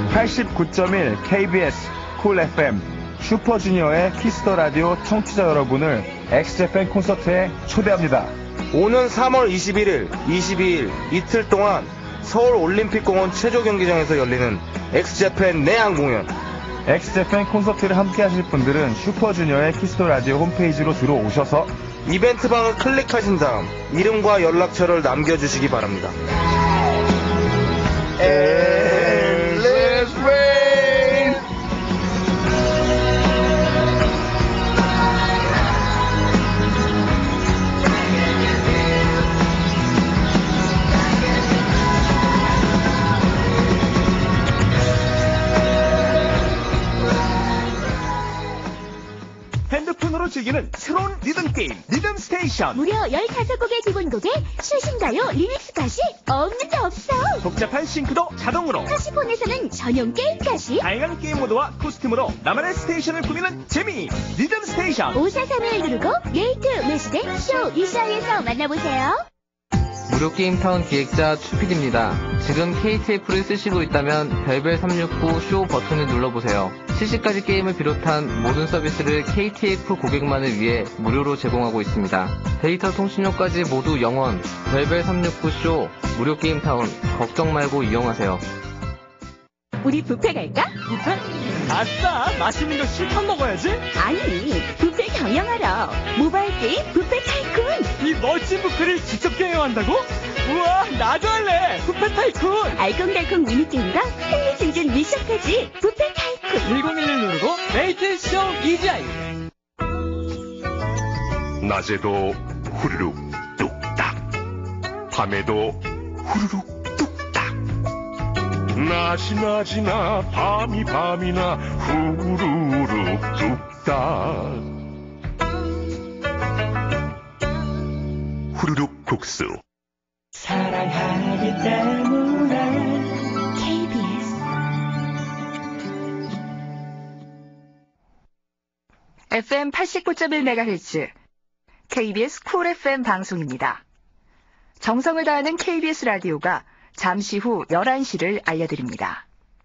89.1 KBS 쿨 FM 슈퍼주니어의 키스더 라디오 청취자 여러분을 엑스제팬 콘서트에 초대합니다. 오는 3월 21일, 22일 이틀 동안 서울 올림픽공원 체조 경기장에서 열리는 엑스제팬 내한 공연. 엑스제팬 콘서트를 함께 하실 분들은 슈퍼주니어의 키스더 라디오 홈페이지로 들어오셔서 이벤트방을 클릭하신 다음 이름과 연락처를 남겨주시기 바랍니다. 핸드폰으로 즐기는 새로운 리듬 게임 리듬 스테이션. 무려 15곡의 기본곡에 최신가요 리믹스까지 없는 게 없어. 복잡한 싱크도 자동으로, 터치폰에서는 전용 게임까지. 다양한 게임 모드와 코스튬으로 나만의 스테이션을 꾸미는 재미 리듬 스테이션. 5431 누르고 게이트 메시대 쇼 이샤이에서 만나보세요. 무료 게임타운 기획자 추피디입니다. 지금 KTF를 쓰시고 있다면 별별 369 쇼 버튼을 눌러보세요. 실시까지 게임을 비롯한 모든 서비스를 KTF 고객만을 위해 무료로 제공하고 있습니다. 데이터 통신료까지 모두 0원. 별별 369 쇼 무료 게임타운 걱정 말고 이용하세요. 우리 뷔페 갈까? 뷔페? 아싸! 맛있는 거 실컷 먹어야지. 아니, 뷔페 경영하러 모바일 게임 뷔페 타이쿤. 이 멋진 뷔페를 직접 경영한다고? 우와, 나도 할래. 뷔페 타이쿤. 알콩달콩 미니게임과 흥미진진 미션까지 뷔페 타이쿤. 1011 누르고 메이트 쇼 이지아이. 낮에도 후루룩 뚝딱, 밤에도 후루룩 뚝딱. 낮이 낮이나 밤이 밤이나 후루룩 뚝딱. 후루룩 국수. 사랑하기 때문에 KBS FM 89.1MHz KBS 쿨 FM 방송입니다. 정성을 다하는 KBS 라디오가 잠시 후 11시를 알려드립니다.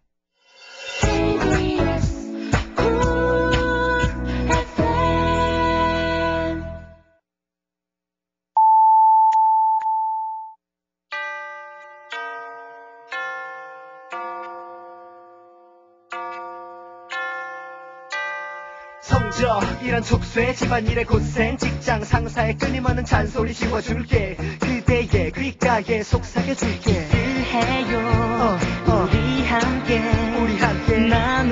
성적이란 족쇄, 집안일의 고생, 직장 상사의 끊임없는 잔소리 지워줄게. 그대의 귓가에 속삭여줄게. 해요 우리 함께 우리 함께 나